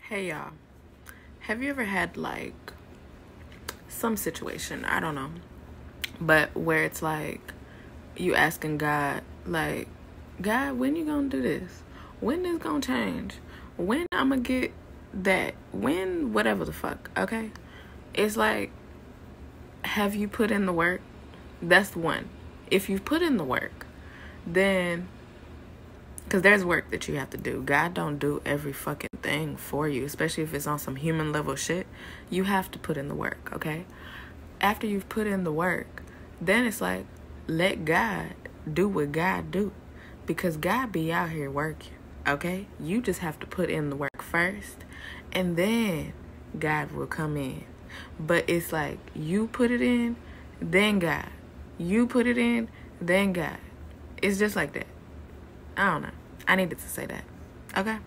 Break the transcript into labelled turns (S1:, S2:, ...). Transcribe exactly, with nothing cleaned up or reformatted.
S1: Hey y'all, have you ever had like some situation, I don't know, but where it's like you asking God, like, God, when you gonna do this? When this gonna change? When I'm gonna get that? When whatever the fuck, okay? It's like, have you put in the work? That's one. If you've put in the work, then because there's work that you have to do. God don't do every fucking thing for you, especially if it's on some human level shit. You have to put in the work, okay? After you've put in the work, then it's like, let God do what God do. Because God be out here working, okay? You just have to put in the work first, and then God will come in. But it's like, you put it in, then God. You put it in, then God. It's just like that. I don't know. I needed to say that. Okay?